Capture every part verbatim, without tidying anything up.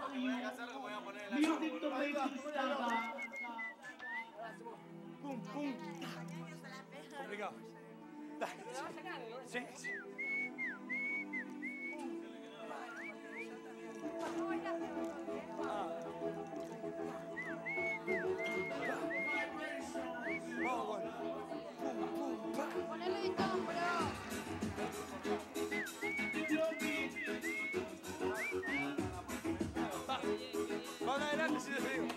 Music to make it stop. Pum, pum. Complicado. Dale. Sí, sí. Vamos, pum, pum, pa. Ponelo y todo, bro. Van adelante si les digo.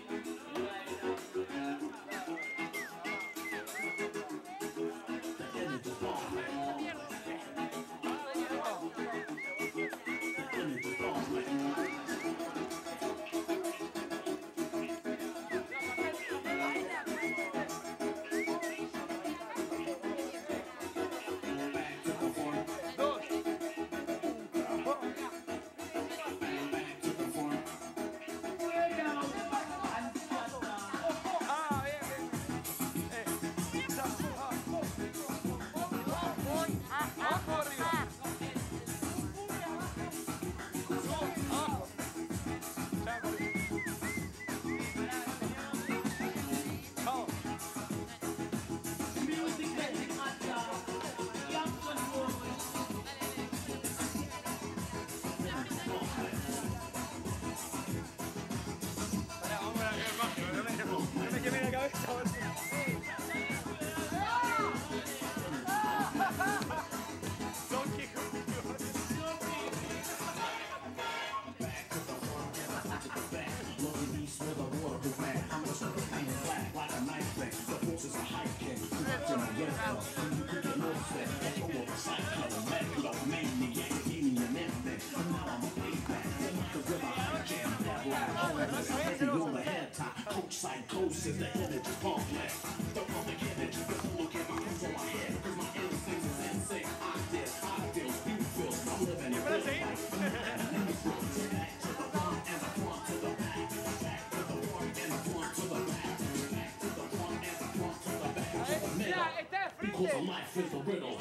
Coach psychosis, the energy complex. The public energy, just look at my hands on my head. Cause my instincts is insane. I did, I feel, you feel. I'm living it real life. Back to the front and the front to the back. Back to the front and the front to the back. Back to the front and the front to the back. To the middle. Because of life is a riddle.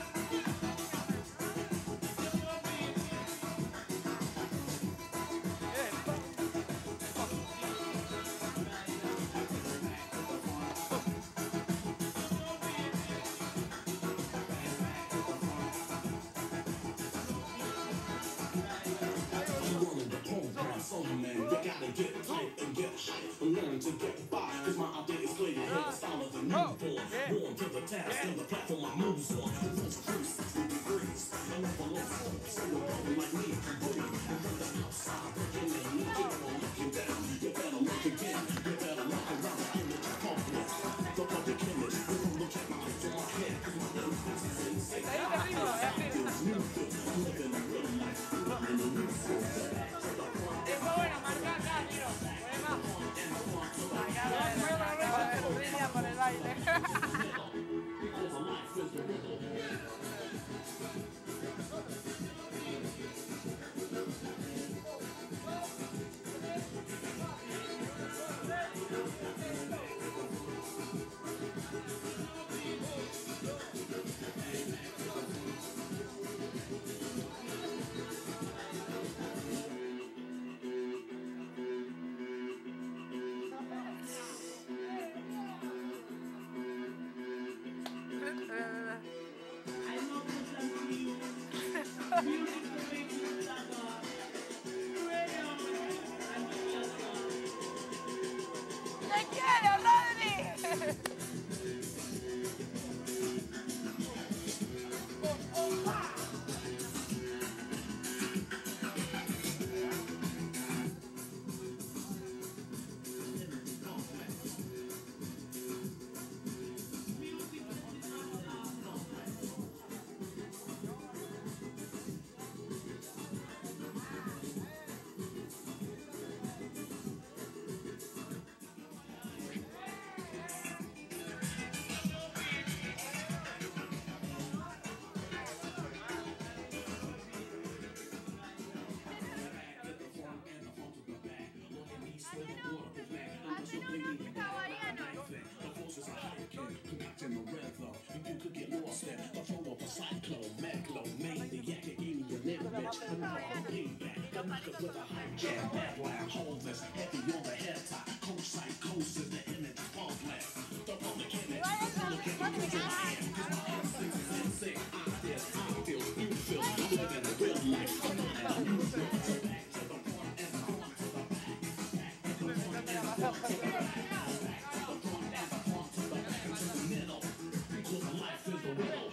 Get tight and get hype and learn to get by. Cause my idea is clear, hear the style of the new born. Born to the task and the platform I move on. Reverse three sixty degrees. I never lost hope, so a brother like me can breathe. And from the outside, looking in, looking on, looking down. You better look again, you better look around the image of complex. The public image, you don't look at my eyes on my head. Cause my instincts is insane. I feel new feel, I'm living a real life. I'm in a new feel. Back to the front. Con el baile. ¡Te quiero, Rodri! the knickers with a hijack, bad black holders, heavy on the head top, cold psychosis, the image is complex. The public image, look at me with your hand, cause my heart sings and sings, sick. I feel, I feel, you feel, I live in a real life, I'm not in a new film. So back to the front and the front to the back, back to the front and the front to the back, back to the front and the front to the back to the middle, because life is a riddle.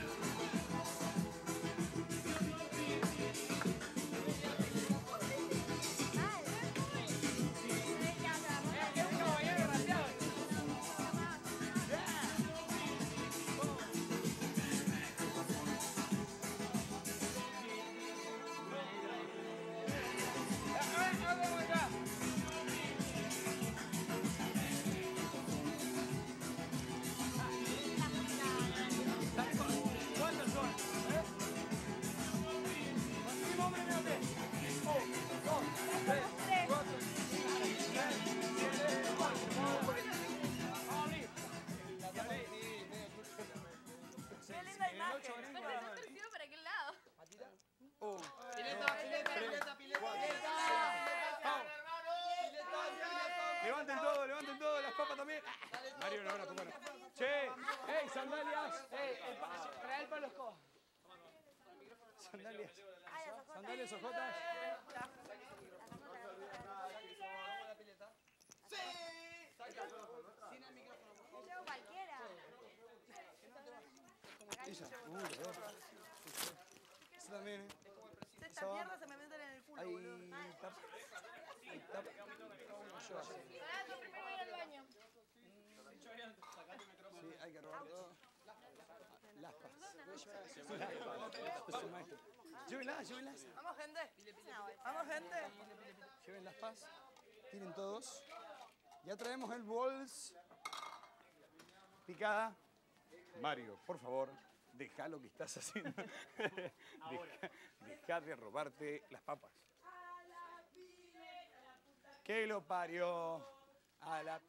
Qué linda imagen. ¿Para qué lado? Levanten todo, levanten todo, las papas también. Mario, una hora, bueno. Che, hey, sandalias. Hey, Trae el palo escoba. Sandalias. Sandalias, ojotas. Yo llevo cualquiera. Ella. Uh, esa también, ¿eh? Esta mierda se me meten en el culo, Ahí boludo. tapa. Ahí tapa. Yo así. Ahora tú primero ir al baño. Sí, hay que robar todo. Las pasas. Es un maestro. Llévenlas, llévenlas. Vamos, gente. Vamos, gente. Lleven las pas. Tiren todos. Ya traemos el bols. Picada. Mario, por favor, deja lo que estás haciendo. deja, deja de robarte las papas. Que lo parió a la...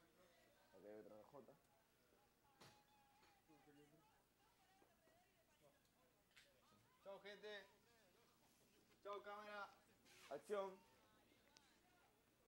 Chao, gente. Chao, cámara. Acción.